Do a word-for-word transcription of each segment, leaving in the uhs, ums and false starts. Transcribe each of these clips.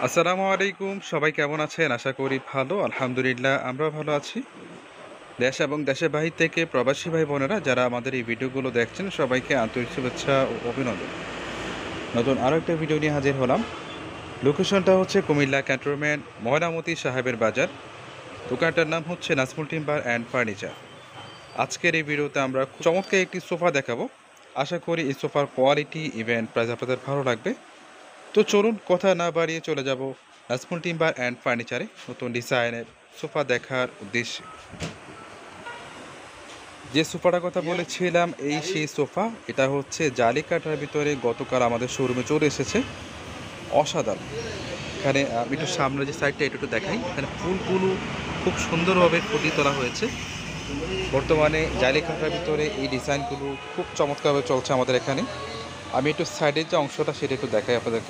আসসালামু আলাইকুম। সবাই কেমন আছেন? আশা করি ভালো। আলহামদুলিল্লাহ আমরাও ভালো আছি। দেশ এবং দেশের বাহির থেকে প্রবাসী ভাই বোনেরা যারা আমাদের এই ভিডিওগুলো দেখছেন সবাইকে আন্তরিক শুভেচ্ছা ও অভিনন্দন। নতুন আরও একটা ভিডিও নিয়ে হাজির হলাম। লোকেশনটা হচ্ছে কুমিল্লা ক্যান্টনমেন্ট ময়নামতি সাহেবের বাজার। দোকানটার নাম হচ্ছে নাজমুল টিম্বার অ্যান্ড ফার্নিচার। আজকের এই ভিডিওতে আমরা চমৎকার একটি সোফা দেখাবো। আশা করি এই সোফার কোয়ালিটি ইভেন্ট প্রাইস আপনাদের ভালো লাগবে। তো চলুন কথা না বাড়িয়ে চলে যাব নাজমুল টিম্বার অ্যান্ড ফার্নিচারে নতুন ডিজাইনের সোফা দেখার উদ্দেশ্যে। যে সোফাটার কথা বলেছিলাম এই সেই সোফা, এটা হচ্ছে জালি কাটার ভিতরে গতকাল আমাদের শোরুমে চলে এসেছে। অসাধারণ। এখানে আমি একটু সামনে যে সাইডটা এটা একটু দেখাই, এখানে ফুলগুলো খুব সুন্দরভাবে ফুটিয়ে তোলা হয়েছে। বর্তমানে জালি কাটার ভিতরে এই ডিজাইনগুলো খুব চমৎকারভাবে চলছে আমাদের এখানে। আমি একটু সাইডের যে অংশটা সেটা একটু দেখাই আপনাদেরকে।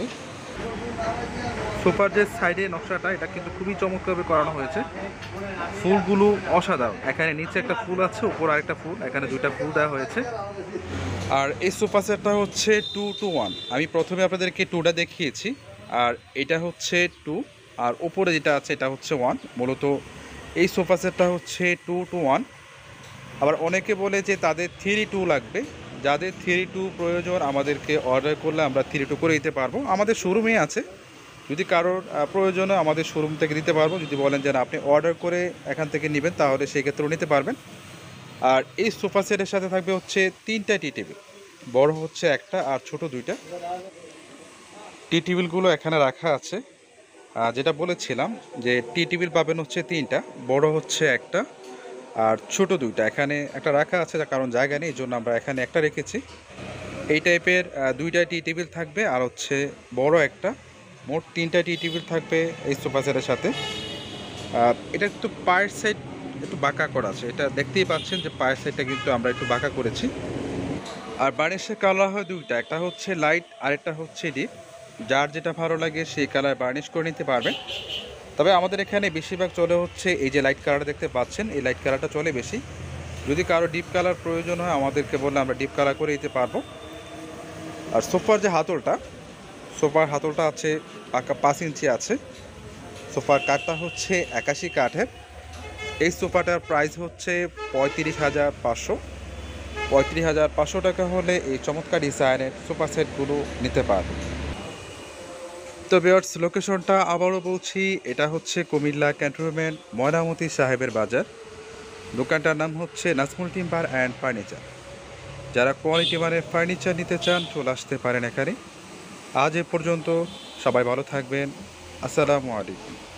সোফার যে সাইডে নকশাটা এটা কিন্তু খুবই চমৎকারভাবে করানো হয়েছে। ফুলগুলো অসাধারণ। এখানে নিচে একটা ফুল আছে, উপর আরেকটা ফুল, এখানে দুইটা ফুল দেওয়া হয়েছে। আর এই সোফা সেটটা হচ্ছে টু টু ওয়ান। আমি প্রথমে আপনাদেরকে টুটা দেখিয়েছি, আর এটা হচ্ছে টু, আর উপরে যেটা আছে এটা হচ্ছে ওয়ান। মূলত এই সোফা সেটটা হচ্ছে টু টু ওয়ান। আবার অনেকে বলে যে তাদের থ্রি টু লাগবে। যাদের থ্রি টু প্রয়োজন আমাদেরকে অর্ডার করলে আমরা থ্রি টু করে দিতে পারবো। আমাদের শোরুমে আছে, যদি কারোর প্রয়োজন আমাদের শোরুম থেকে দিতে পারবো। যদি বলেন যে আপনি অর্ডার করে এখান থেকে নেবেন তাহলে সেই ক্ষেত্রেও নিতে পারবেন। আর এই সোফা সেটের সাথে থাকবে হচ্ছে তিনটা টি টেবিল, বড় হচ্ছে একটা আর ছোট দুইটা। টি টেবিলগুলো এখানে রাখা আছে। যেটা বলেছিলাম যে টি টেবিল পাবেন হচ্ছে তিনটা, বড় হচ্ছে একটা আর ছোট দুইটা। এখানে একটা রাখা আছে, কারণ জায়গা নেই এই জন্য আমরা এখানে একটা রেখেছি। এই টাইপের দুইটা টি টেবিল থাকবে আর হচ্ছে বড় একটা, মোট তিনটা টি টেবিল থাকবে এই সোফা সেটের সাথে। এটা একটু পায়ের সাইড একটু বাঁকা করা আছে, এটা দেখতেই পাচ্ছেন যে পায়ের সাইডটা কিন্তু আমরা একটু বাঁকা করেছি। আর বার্নিশের কালার হয় দুইটা, একটা হচ্ছে লাইট আর একটা হচ্ছে ডিপ। যার যেটা ভালো লাগে সেই কালার বার্নিশ করে নিতে পারবেন। তবে আমাদের এখানে বেশিরভাগ চলে হচ্ছে এই যে লাইট কালারটা দেখতে পাচ্ছেন, এই লাইট কালারটা চলে বেশি। যদি কারো ডিপ কালার প্রয়োজন হয় আমাদেরকে বললে আমরা ডিপ কালার করে দিতে পারবো। আর সোফার যে হাতলটা, সোফার হাতলটা আছে পাকা পাঁচ ইঞ্চি আছে। সোফার কাঠটা হচ্ছে একাশি কাঠের। এই সোফাটার প্রাইস হচ্ছে পঁয়ত্রিশ হাজার পাঁচশো পঁয়ত্রিশ হাজার পাঁচশো টাকা হলে এই চমৎকার ডিজাইনের সোফা সেটগুলো নিতে পারবে। তো ভিউয়ার্স, লোকেশনটা আবারও বলছি, এটা হচ্ছে কুমিল্লা ক্যান্টনমেন্ট ময়নামতি সাহেবের বাজার। দোকানটার নাম হচ্ছে নাজমুল টিম্বার অ্যান্ড ফার্নিচার। যারা কোয়ালিটি মানের ফার্নিচার নিতে চান চলে আসতে পারেন এখানে। আজ এ পর্যন্ত, সবাই ভালো থাকবেন। আসসালামু আলাইকুম।